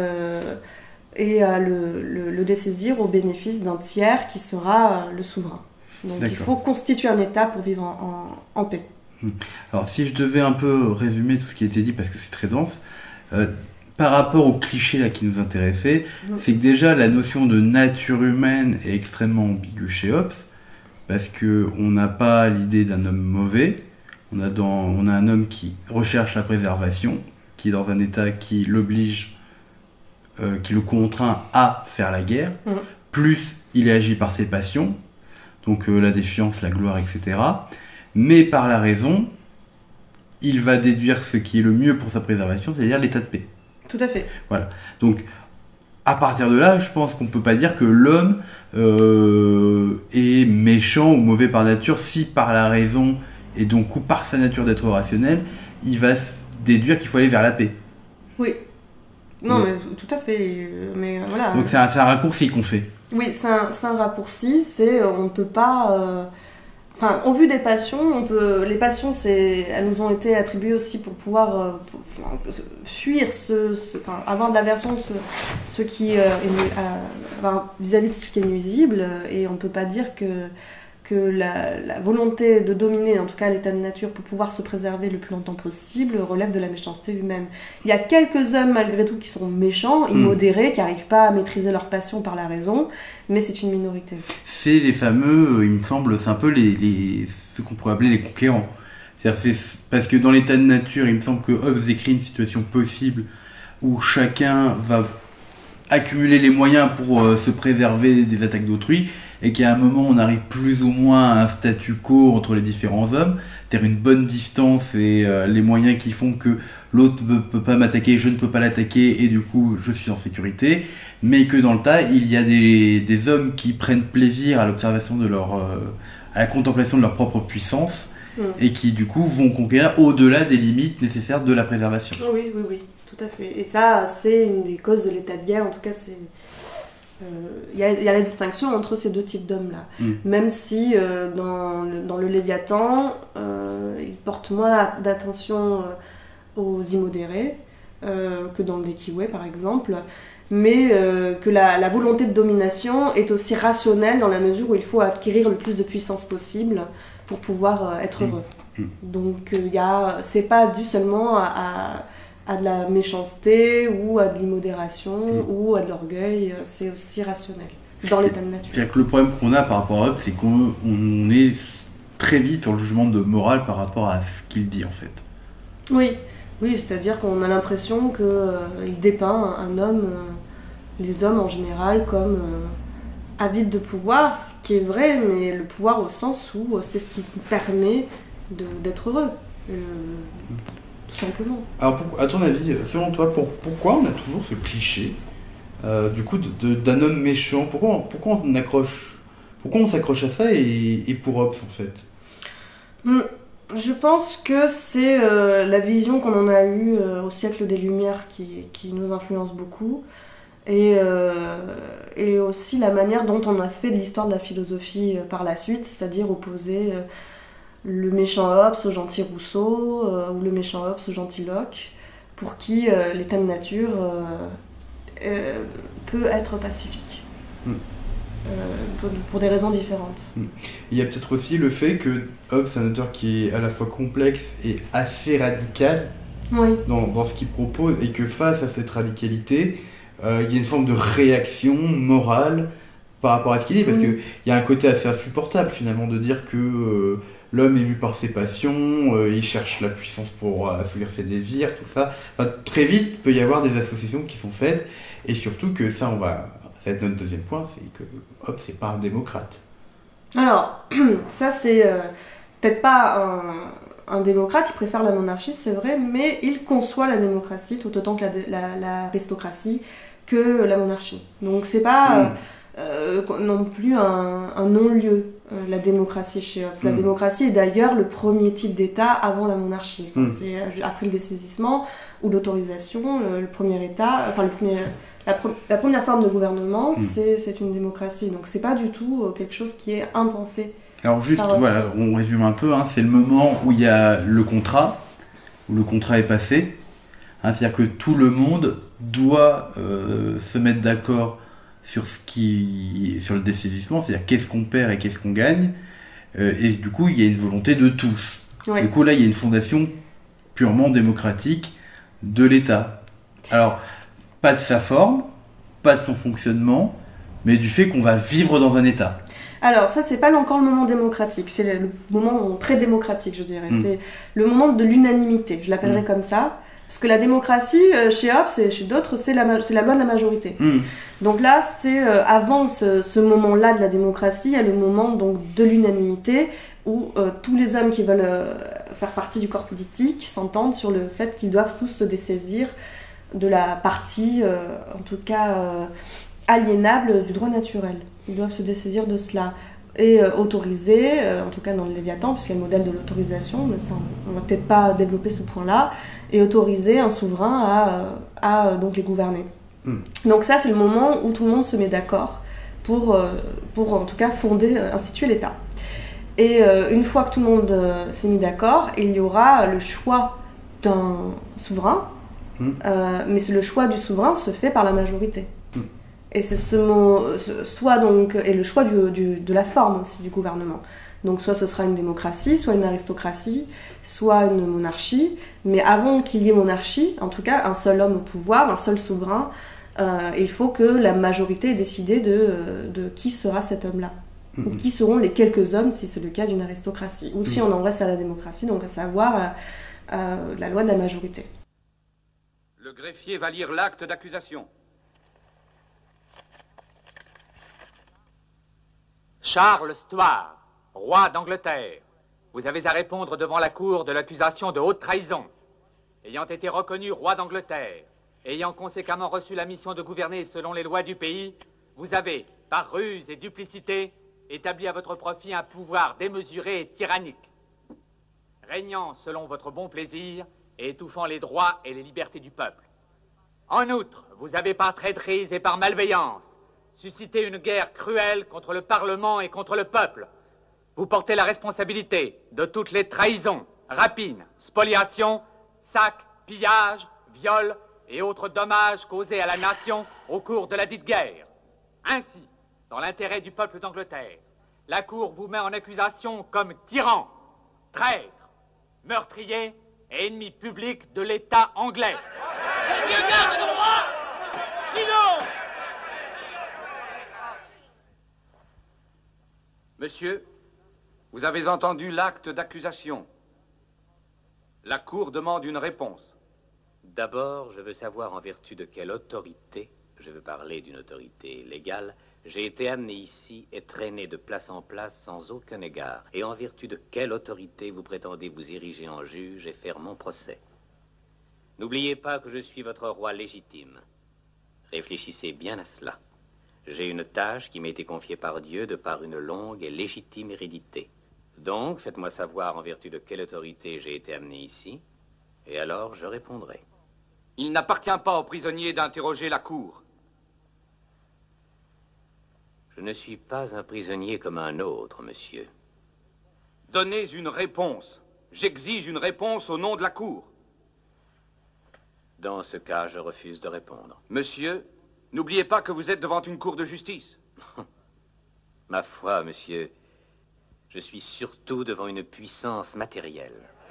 et à le dessaisir au bénéfice d'un tiers qui sera le souverain. Donc il faut constituer un État pour vivre en paix. Alors si je devais un peu résumer tout ce qui a été dit, parce que c'est très dense, par rapport au cliché là qui nous intéressait, c'est que déjà la notion de nature humaine est extrêmement ambiguë chez Hobbes, parce qu'on n'a pas l'idée d'un homme mauvais, on a un homme qui recherche la préservation, qui est dans un état qui l'oblige, qui le contraint à faire la guerre, plus il agit par ses passions, donc la défiance, la gloire, etc. Mais par la raison, il va déduire ce qui est le mieux pour sa préservation, c'est-à-dire l'état de paix. Tout à fait. Voilà. Donc, à partir de là, je pense qu'on peut pas dire que l'homme est méchant ou mauvais par nature si par la raison et donc ou par sa nature d'être rationnel, il va se déduire qu'il faut aller vers la paix. Oui. Non, Ouais. mais tout à fait. Mais voilà. Donc c'est un raccourci qu'on fait. Oui, c'est un raccourci. On ne peut pas. Enfin, au vu des passions, les passions, elles nous ont été attribuées aussi pour pouvoir fuir avoir de l'aversion, ce qui vis-à-vis de ce qui est nuisible, et on ne peut pas dire que la volonté de dominer, en tout cas l'état de nature, pour pouvoir se préserver le plus longtemps possible, relève de la méchanceté humaine. Il y a quelques hommes, malgré tout, qui sont méchants, immodérés, qui n'arrivent pas à maîtriser leur passion par la raison, mais c'est une minorité. C'est les fameux, il me semble, c'est un peu ce qu'on pourrait appeler les conquérants. C'est-à-dire, parce que dans l'état de nature, il me semble que Hobbes décrit une situation possible où chacun va accumuler les moyens pour se préserver des attaques d'autrui, et qu'à un moment on arrive plus ou moins à un statu quo entre les différents hommes, c'est-à-dire une bonne distance et les moyens qui font que l'autre ne peut pas m'attaquer, je ne peux pas l'attaquer, et du coup je suis en sécurité, mais que dans le tas il y a des hommes qui prennent plaisir à l'observation de à la contemplation de leur propre puissance, et qui du coup vont conquérir au-delà des limites nécessaires de la préservation. Oui, tout à fait. Et ça, c'est une des causes de l'état de guerre. En tout cas, il y a la distinction entre ces deux types d'hommes-là. Même si dans le Léviathan, il porte moins d'attention aux immodérés que dans le Dekiwe, par exemple, mais que la volonté de domination est aussi rationnelle dans la mesure où il faut acquérir le plus de puissance possible pour pouvoir être heureux. Donc c'est pas dû seulement à de la méchanceté ou à de l'immodération ou à de l'orgueil, c'est aussi rationnel dans l'état de nature. C'est-à-dire que le problème qu'on a par rapport à Hobbes, c'est qu'on est très vite sur le jugement de morale par rapport à ce qu'il dit en fait. Oui, c'est-à-dire qu'on a l'impression qu'il dépeint un homme, les hommes en général, comme avides de pouvoir, ce qui est vrai, mais le pouvoir au sens où c'est ce qui permet d'être heureux. Tout simplement. Alors, à ton avis, selon toi, pourquoi on a toujours ce cliché du coup d'un homme méchant? Pourquoi on s'accroche à ça et pour Hobbes en fait? Je pense que c'est la vision qu'on en a eue au siècle des Lumières qui nous influence beaucoup, et aussi la manière dont on a fait de l'histoire de la philosophie par la suite, c'est-à-dire opposer le méchant Hobbes au gentil Rousseau, ou le méchant Hobbes au gentil Locke, pour qui l'état de nature peut être pacifique. Pour des raisons différentes. Il y a peut-être aussi le fait que Hobbes est un auteur qui est à la fois complexe et assez radical dans ce qu'il propose, et que face à cette radicalité, il y a une forme de réaction morale par rapport à ce qu'il dit, parce qu'il y a un côté assez insupportable finalement de dire que l'homme est mu par ses passions, il cherche la puissance pour assouvir ses désirs, tout ça. Enfin, très vite, il peut y avoir des associations qui sont faites, et surtout que ça va être notre deuxième point, c'est que Hobbes, c'est pas un démocrate. Alors, ça c'est peut-être pas un démocrate, il préfère la monarchie, c'est vrai, mais il conçoit la démocratie tout autant que l'aristocratie que la monarchie. Donc c'est pas non plus un non-lieu, la démocratie chez Hobbes. La démocratie est d'ailleurs le premier type d'État avant la monarchie. Enfin, c'est après le dessaisissement ou l'autorisation, le premier État, enfin la première forme de gouvernement, c'est une démocratie. Donc c'est pas du tout quelque chose qui est impensé. Alors juste, voilà, on résume un peu, c'est le moment où il y a le contrat, où le contrat est passé, c'est-à-dire que tout le monde doit se mettre d'accord sur le dessaisissement, c'est-à-dire qu'est-ce qu'on perd et qu'est-ce qu'on gagne, et du coup il y a une volonté de tous. Ouais. Du coup là il y a une fondation purement démocratique de l'État. Alors, pas de sa forme, pas de son fonctionnement, mais du fait qu'on va vivre dans un État. Alors ça, c'est pas encore le moment démocratique, c'est le moment pré-démocratique, je dirais. C'est le moment de l'unanimité, je l'appellerais comme ça. Parce que la démocratie, chez Hobbes et chez d'autres, c'est la loi de la majorité. Donc là, c'est avant ce moment-là de la démocratie, il y a le moment donc, de l'unanimité, où tous les hommes qui veulent faire partie du corps politique s'entendent sur le fait qu'ils doivent tous se dessaisir de la partie, en tout cas aliénable du droit naturel. Ils doivent se dessaisir de cela et autoriser, en tout cas dans le Léviathan, puisqu'il y a le modèle de l'autorisation, mais ça on va peut-être pas développer ce point-là, et autoriser un souverain à donc les gouverner. Donc ça c'est le moment où tout le monde se met d'accord pour en tout cas instituer l'État. Et une fois que tout le monde s'est mis d'accord, il y aura le choix d'un souverain, mais le choix du souverain se fait par la majorité. Et c'est ce mot, soit donc, et le choix de la forme aussi du gouvernement. Donc soit ce sera une démocratie, soit une aristocratie, soit une monarchie. Mais avant qu'il y ait monarchie, en tout cas un seul homme au pouvoir, un seul souverain, il faut que la majorité ait décidé de qui sera cet homme-là. Ou qui seront les quelques hommes si c'est le cas d'une aristocratie. Ou si on en reste à la démocratie, donc à savoir la loi de la majorité. Le greffier va lire l'acte d'accusation. Charles Stuart, roi d'Angleterre, vous avez à répondre devant la cour de l'accusation de haute trahison. Ayant été reconnu roi d'Angleterre, ayant conséquemment reçu la mission de gouverner selon les lois du pays, vous avez, par ruse et duplicité, établi à votre profit un pouvoir démesuré et tyrannique, régnant selon votre bon plaisir et étouffant les droits et les libertés du peuple. En outre, vous avez par traîtrise et par malveillance suscité une guerre cruelle contre le Parlement et contre le peuple. Vous portez la responsabilité de toutes les trahisons, rapines, spoliations, sacs, pillages, viols et autres dommages causés à la nation au cours de la dite guerre. Ainsi, dans l'intérêt du peuple d'Angleterre, la Cour vous met en accusation comme tyran, traître, meurtrier et ennemi public de l'État anglais. Dieu garde le roi! Sinon! Monsieur, vous avez entendu l'acte d'accusation. La Cour demande une réponse. D'abord, je veux savoir en vertu de quelle autorité, je veux parler d'une autorité légale, j'ai été amené ici et traîné de place en place sans aucun égard. Et en vertu de quelle autorité vous prétendez vous ériger en juge et faire mon procès? N'oubliez pas que je suis votre roi légitime. Réfléchissez bien à cela. J'ai une tâche qui m'a été confiée par Dieu de par une longue et légitime hérédité. Donc, faites-moi savoir en vertu de quelle autorité j'ai été amené ici, et alors je répondrai. Il n'appartient pas aux prisonniers d'interroger la Cour. Je ne suis pas un prisonnier comme un autre, monsieur. Donnez une réponse. J'exige une réponse au nom de la Cour. Dans ce cas, je refuse de répondre. Monsieur, n'oubliez pas que vous êtes devant une cour de justice. Ma foi, monsieur, je suis surtout devant une puissance matérielle.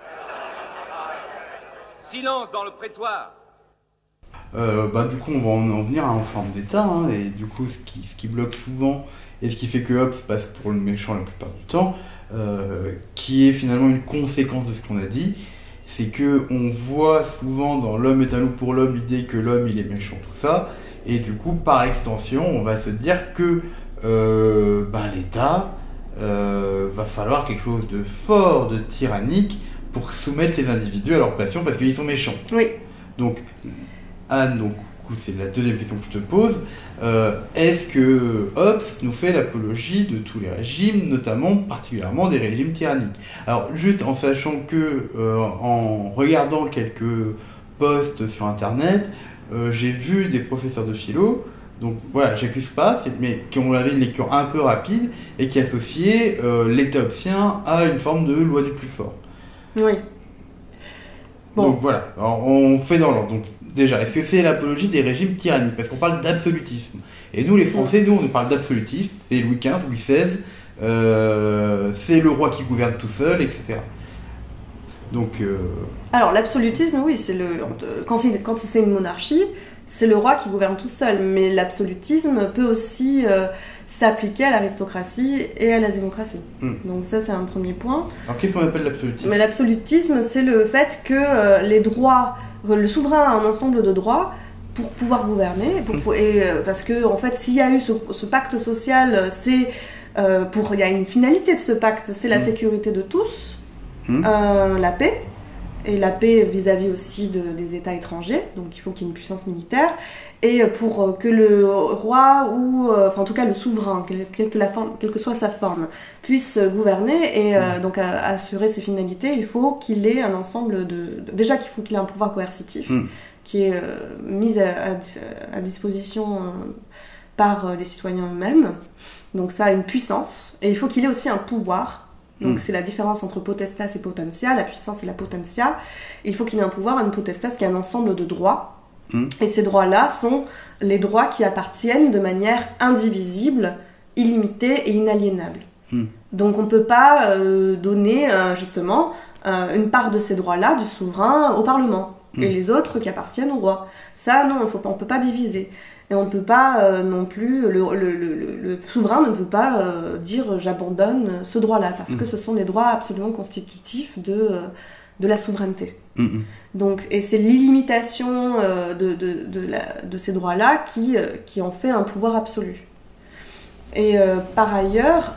Silence dans le prétoire. Du coup, on va en venir en forme d'État, hein, et du coup, ce qui bloque souvent, et ce qui fait que Hobbes passe pour le méchant la plupart du temps, qui est finalement une conséquence de ce qu'on a dit, c'est que on voit souvent dans l'homme est un loup pour l'homme l'idée que l'homme il est méchant, tout ça, et du coup, par extension, on va se dire que l'État va falloir quelque chose de fort, de tyrannique, pour soumettre les individus à leur passion parce qu'ils sont méchants. Oui. Donc, Anne, c'est la deuxième question que je te pose. Est-ce que Hobbes nous fait l'apologie de tous les régimes, notamment particulièrement des régimes tyranniques? Alors, juste en sachant que, en regardant quelques posts sur Internet, j'ai vu des professeurs de philo, donc voilà, j'accuse pas, mais qui ont avait une lecture un peu rapide et qui associaient l'État hobbesien à une forme de loi du plus fort. Oui. Bon. Donc voilà, alors, on fait dans l'ordre. Donc déjà, est-ce que c'est l'apologie des régimes tyranniques? Parce qu'on parle d'absolutisme. Et nous, les Français, on parle d'absolutisme. C'est Louis XV, Louis XVI, c'est le roi qui gouverne tout seul, etc. Donc... Alors l'absolutisme, oui, c'est quand c'est une monarchie, c'est le roi qui gouverne tout seul. Mais l'absolutisme peut aussi s'appliquer à l'aristocratie et à la démocratie. Donc ça, c'est un premier point. Alors qu'est-ce qu'on appelle l'absolutisme? Mais l'absolutisme, c'est le fait que les droits, le souverain a un ensemble de droits pour pouvoir gouverner, parce que en fait, s'il y a eu ce pacte social, il y a une finalité de ce pacte, c'est la sécurité de tous, la paix, et la paix vis-à-vis aussi des États étrangers, donc il faut qu'il y ait une puissance militaire, et pour que le roi ou, enfin en tout cas le souverain, quelle que soit sa forme, puisse gouverner et donc assurer ses finalités, il faut qu'il ait un ensemble déjà qu'il faut qu'il ait un pouvoir coercitif qui est mis à disposition par les citoyens eux-mêmes, donc ça a une puissance, et il faut qu'il ait aussi un pouvoir. Donc c'est la différence entre potestas et potentia, la puissance et la potentia. Il faut qu'il ait un pouvoir, une potestas qui est un ensemble de droits. Et ces droits-là sont les droits qui appartiennent de manière indivisible, illimitée et inaliénable. Donc on ne peut pas donner justement une part de ces droits-là du souverain au Parlement et les autres qui appartiennent au roi. Ça non, on ne peut pas diviser. Et on ne peut pas non plus, le souverain ne peut pas dire j'abandonne ce droit-là, parce que ce sont des droits absolument constitutifs de la souveraineté. Donc, et c'est l'illimitation de ces droits-là qui en fait un pouvoir absolu. Et par ailleurs,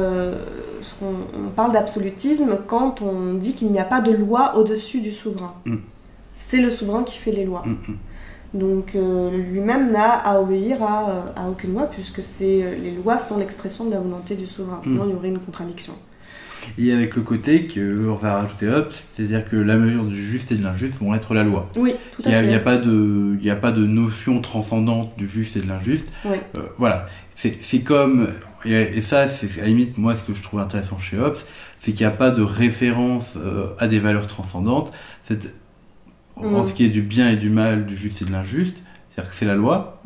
on parle d'absolutisme quand on dit qu'il n'y a pas de loi au-dessus du souverain. C'est le souverain qui fait les lois. Donc lui-même n'a à obéir à aucune loi, puisque les lois sont l'expression de la volonté du souverain, sinon il y aurait une contradiction. Et avec le côté qu'on va rajouter c'est-à-dire que la mesure du juste et de l'injuste vont être la loi. Oui, tout à fait. Il n'y a pas de notion transcendante du juste et de l'injuste. Oui. Voilà, c'est comme, et ça c'est à la limite moi ce que je trouve intéressant chez Hobbes, c'est qu'il n'y a pas de référence à des valeurs transcendantes. En ce qui est du bien et du mal, du juste et de l'injuste, c'est-à-dire que c'est la loi.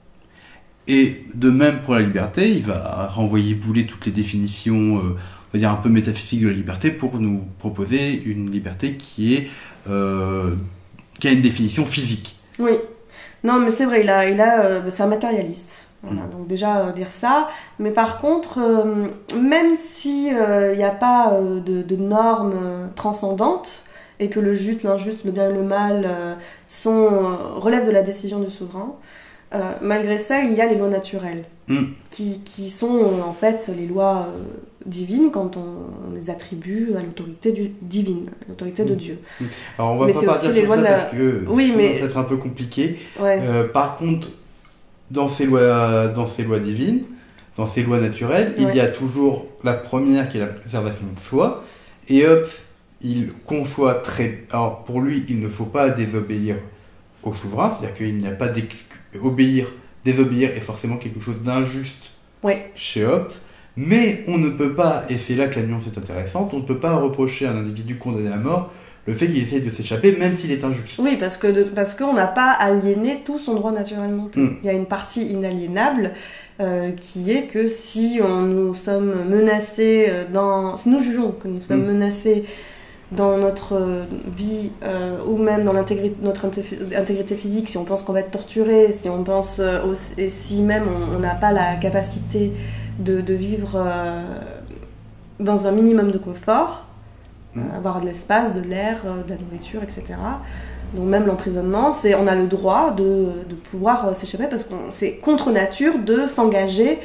Et de même pour la liberté, il va renvoyer bouler toutes les définitions, on va dire un peu métaphysiques de la liberté, pour nous proposer une liberté qui a une définition physique. Oui, non mais c'est vrai, c'est un matérialiste. Voilà, donc déjà dire ça, mais par contre, même si il n'y a pas de normes transcendantes, et que le juste, l'injuste, le bien et le mal relèvent de la décision du souverain, malgré ça, il y a les lois naturelles, qui sont en fait les lois divines quand on les attribue à l'autorité divine, à l'autorité de Dieu. Alors on va pas partir sur ça parce que ça serait un peu compliqué. Ouais. Par contre, dans ces lois divines, dans ces lois naturelles, il y a toujours la première qui est la préservation de soi, et Hobbes, il conçoit alors pour lui, il ne faut pas désobéir au souverain, c'est-à-dire qu'il n'y a pas désobéir est forcément quelque chose d'injuste chez Hobbes, mais on ne peut pas, et c'est là que la nuance est intéressante, on ne peut pas reprocher à un individu condamné à mort le fait qu'il essaie de s'échapper, même s'il est injuste. Oui, parce qu'on n'a pas aliéné tout son droit naturel non plus. Il y a une partie inaliénable qui est que si nous sommes menacés, si nous jugeons que nous sommes menacés dans notre vie ou même dans notre intégrité physique, si on pense qu'on va être torturé, si on pense et si même on n'a pas la capacité de vivre dans un minimum de confort, avoir de l'espace, de l'air, de la nourriture, etc. Donc même l'emprisonnement, on a le droit de pouvoir s'échapper, parce que c'est contre nature de s'engager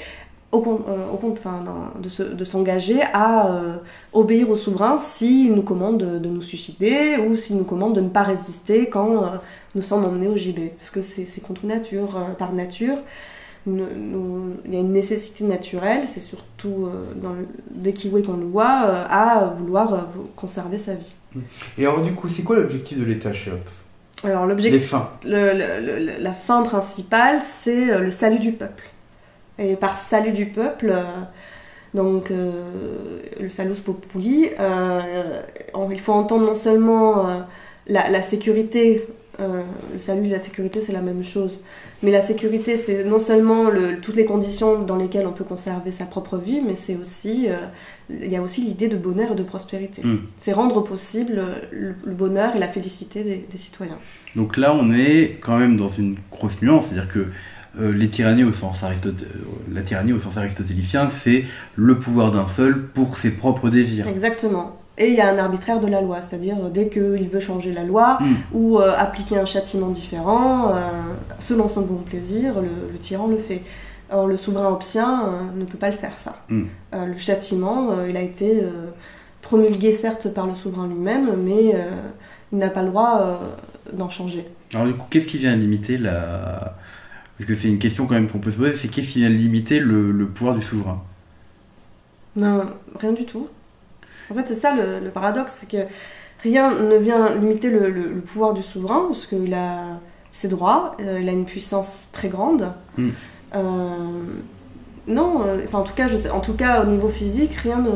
de s'engager à obéir au souverain s'il nous commande de nous suicider, ou s'il nous commande de ne pas résister quand nous sommes emmenés au gibet, parce que c'est contre nature, par nature. Il y a une nécessité naturelle, c'est surtout dès qu'il qu'on le voit, à vouloir conserver sa vie. Et alors du coup, c'est quoi l'objectif de l'État chez Hobbes ? Alors l'objectif, les fins. La fin principale, c'est le salut du peuple. Et par salut du peuple, donc le salus populi, il faut entendre non seulement la sécurité, le salut et la sécurité c'est la même chose, mais la sécurité c'est non seulement toutes les conditions dans lesquelles on peut conserver sa propre vie, mais c'est aussi, il y a aussi l'idée de bonheur et de prospérité. C'est rendre possible le bonheur et la félicité des citoyens. Donc là on est quand même dans une grosse nuance, c'est-à-dire que la tyrannie au sens aristotélien, c'est le pouvoir d'un seul pour ses propres désirs. Exactement. Et il y a un arbitraire de la loi, c'est-à-dire dès qu'il veut changer la loi ou appliquer un châtiment différent, selon son bon plaisir, le tyran le fait. Or, le souverain hobbesien ne peut pas le faire, ça. Le châtiment, il a été promulgué certes par le souverain lui-même, mais il n'a pas le droit d'en changer. Alors du coup, qu'est-ce qui vient limiter la... Parce que c'est une question quand même qu'on peut se poser, c'est qu'est-ce qui vient limiter le pouvoir du souverain? Ben, rien du tout. En fait, c'est ça le paradoxe, c'est que rien ne vient limiter le pouvoir du souverain, parce qu'il a ses droits, il a une puissance très grande. Non, en tout cas, au niveau physique, rien ne...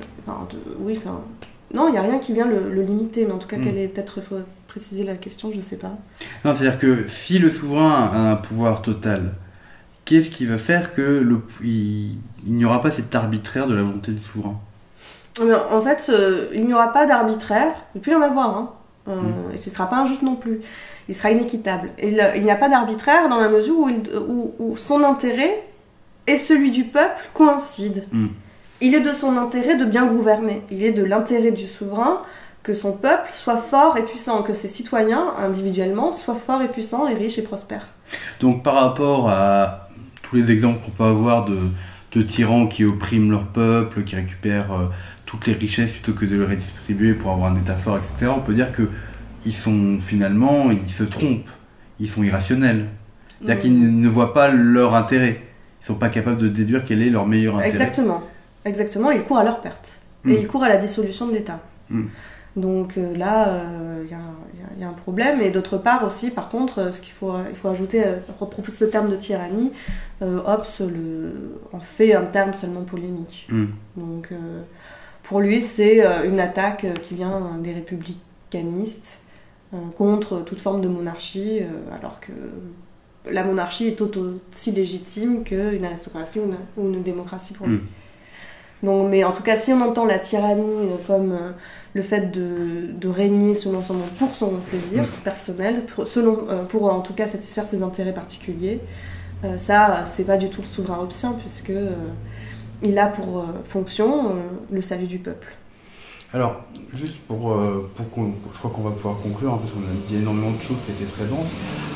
non, il n'y a rien qui vient le limiter, mais en tout cas, quelle est peut-être... faut préciser la question, je ne sais pas. Non, c'est-à-dire que si le souverain a un pouvoir total, qu'est-ce qui va faire que il n'y aura pas cet arbitraire de la volonté du souverain? En fait, il n'y aura pas d'arbitraire, il peut y en avoir, hein. Et ce ne sera pas injuste non plus. Il sera inéquitable. Et il n'y a pas d'arbitraire dans la mesure où son intérêt et celui du peuple coïncident. Il est de son intérêt de bien gouverner. Il est de l'intérêt du souverain que son peuple soit fort et puissant, que ses citoyens, individuellement, soient forts et puissants et riches et prospères. Donc par rapport à tous les exemples qu'on peut avoir de tyrans qui oppriment leur peuple, qui récupèrent toutes les richesses plutôt que de les redistribuer pour avoir un état fort, etc., on peut dire qu'ils se trompent, ils sont irrationnels. C'est-à-dire qu'ils ne voient pas leur intérêt. Ils ne sont pas capables de déduire quel est leur meilleur intérêt. Exactement, ils courent à leur perte. Et ils courent à la dissolution de l'État. Donc là, il y a un problème. Et d'autre part aussi, par contre, il faut ajouter, à propos de ce terme de tyrannie, Hobbes en fait un terme seulement polémique. Donc pour lui, c'est une attaque qui vient des républicanistes contre toute forme de monarchie, alors que la monarchie est aussi légitime qu'une aristocratie ou une démocratie pour lui. Donc, mais en tout cas, si on entend la tyrannie comme le fait de régner selon son nom pour son plaisir personnel, pour en tout cas satisfaire ses intérêts particuliers, ça, c'est pas du tout le souverain hobbesien, puisque il a pour fonction le salut du peuple. Alors, juste je crois qu'on va pouvoir conclure, hein, parce qu'on a dit énormément de choses, c'était très dense.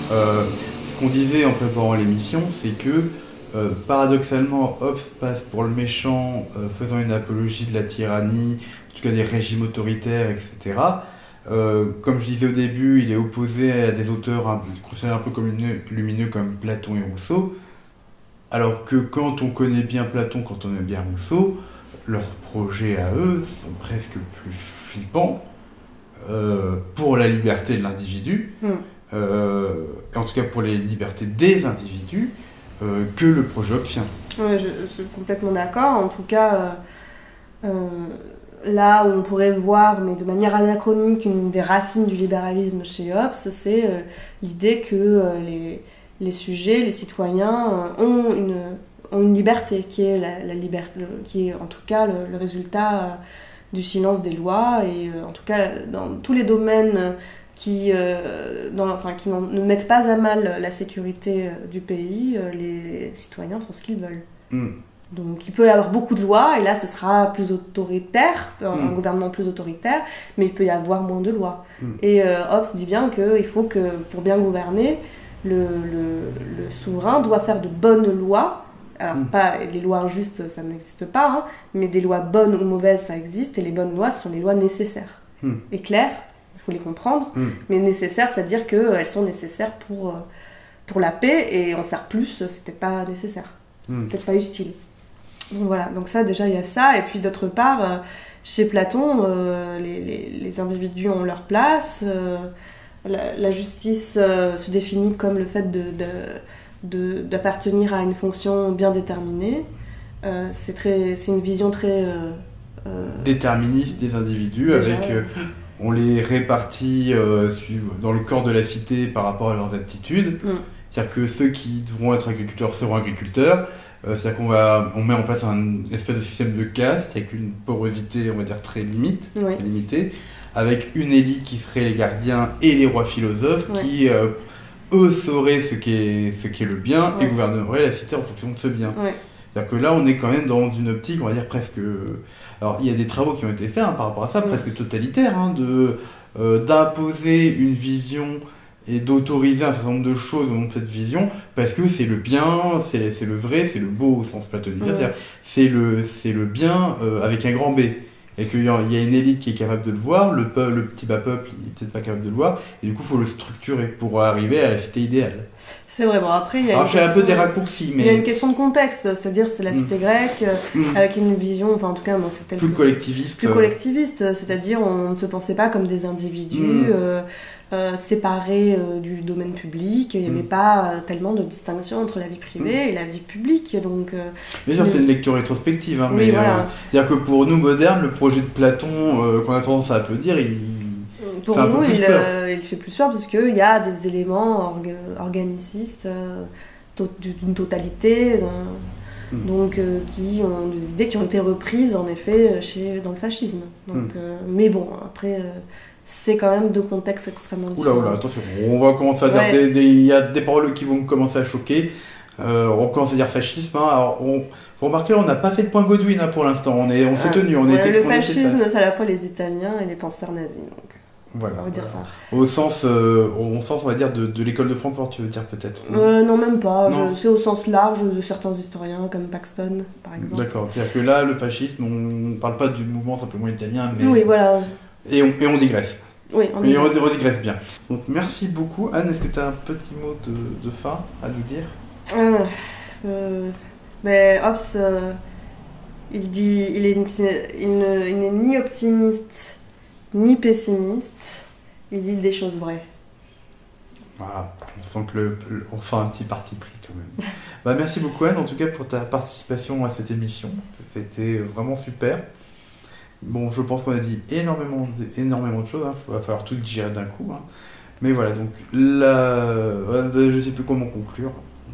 Ce qu'on disait en préparant l'émission, c'est que paradoxalement, Hobbes passe pour le méchant, faisant une apologie de la tyrannie, en tout cas des régimes autoritaires, etc. Comme je disais au début, il est opposé à des auteurs considérés un peu comme lumineux comme Platon et Rousseau, alors que quand on connaît bien Platon, quand on aime bien Rousseau, leurs projets à eux sont presque plus flippants pour la liberté de l'individu, en tout cas pour les libertés des individus, que le projet hobbesien. Oui, je suis complètement d'accord. En tout cas, là où on pourrait voir, mais de manière anachronique, une des racines du libéralisme chez Hobbes, c'est l'idée que les sujets, les citoyens ont une liberté, qui est la liberté, qui est en tout cas le résultat du silence des lois, et en tout cas dans tous les domaines qui ne mettent pas à mal la sécurité du pays, les citoyens font ce qu'ils veulent. Donc il peut y avoir beaucoup de lois, et là ce sera plus autoritaire, un gouvernement plus autoritaire, mais il peut y avoir moins de lois. Et Hobbes dit bien qu'il faut que, pour bien gouverner, le souverain doit faire de bonnes lois. Alors, pas les lois injustes, ça n'existe pas, hein, mais des lois bonnes ou mauvaises, ça existe, et les bonnes lois, ce sont les lois nécessaires. Et claires, il faut les comprendre, mais nécessaires, c'est-à-dire qu'elles sont nécessaires pour la paix, et en faire plus, c'est peut-être pas nécessaire, peut-être pas utile. Donc voilà, donc ça, déjà, il y a ça, et puis d'autre part, chez Platon, les individus ont leur place, la justice se définit comme le fait d'appartenir à une fonction bien déterminée. C'est une vision très déterministe des individus, on les répartit dans le corps de la cité par rapport à leurs aptitudes. C'est-à-dire que ceux qui devront être agriculteurs seront agriculteurs. C'est-à-dire qu'on met en place un espèce de système de caste avec une porosité, on va dire, très limitée, avec une élite qui serait les gardiens et les rois philosophes qui eux sauraient ce qu'est le bien et gouverneraient la cité en fonction de ce bien. C'est-à-dire que là, on est quand même dans une optique, on va dire presque... Alors, il y a des travaux qui ont été faits par rapport à ça, presque totalitaires, d'imposer une vision et d'autoriser un certain nombre de choses au nom de cette vision, parce que c'est le bien, c'est le vrai, c'est le beau au sens platonien. C'est-à-dire, c'est le bien avec un grand B. et qu'il y a une élite qui est capable de le voir, le petit bas peuple il est peut-être pas capable de le voir, et du coup il faut le structurer pour arriver à la cité idéale. C'est vrai, bon après il y a Alors je fais un peu des raccourcis, mais... Il y a une question de contexte, c'est-à-dire c'est la cité grecque, avec une vision, enfin en tout cas moi c'est tel plus que... collectiviste. Plus collectiviste, c'est-à-dire on ne se pensait pas comme des individus séparés du domaine public, il n'y avait pas tellement de distinction entre la vie privée et la vie publique, donc... Bien sûr, c'est une lecture rétrospective, hein, oui, mais voilà. c'est-à-dire que pour nous modernes, le projet de Platon, qu'on a tendance à applaudir, pour nous, il fait plus peur parce qu'il y a des éléments organicistes d'une totalité, donc qui ont des idées qui ont été reprises en effet dans le fascisme. Donc, mais bon, après, c'est quand même deux contextes extrêmement différents. Oula, attention, on va commencer à dire il y a des paroles qui vont commencer à choquer. On commence à dire fascisme. Hein. Alors, faut remarquer, on n'a pas fait de point Godwin pour l'instant. On s'est tenu. Le fascisme, c'est à la fois les Italiens et les penseurs nazis. Donc. Voilà, on va dire ça. Au sens, on va dire, de l'école de Francfort, tu veux dire peut-être non, même pas. Non. C'est au sens large de certains historiens, comme Paxton, par exemple. D'accord. C'est-à-dire que là, le fascisme, on ne parle pas du mouvement simplement italien, mais... Oui, voilà. Et on digresse. Oui, on digresse. Et on digresse bien. Donc, merci beaucoup. Anne, est-ce que tu as un petit mot de fin à nous dire mais Hobbes, il n'est ni optimiste ni pessimiste, il dit des choses vraies. Voilà, on sent on sent un petit parti pris quand même. Merci beaucoup Anne, en tout cas pour ta participation à cette émission. C'était vraiment super. Bon, je pense qu'on a dit énormément de choses, hein. Il va falloir tout digérer d'un coup. Hein. Mais voilà, donc là, je sais plus comment conclure.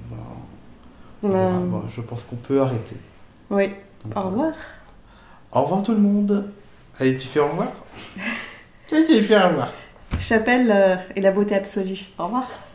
Je pense qu'on peut arrêter. Oui, donc, au revoir. Au revoir tout le monde. Allez, tu fais au revoir. Tu fais au revoir. Chapelle et la beauté absolue. Au revoir.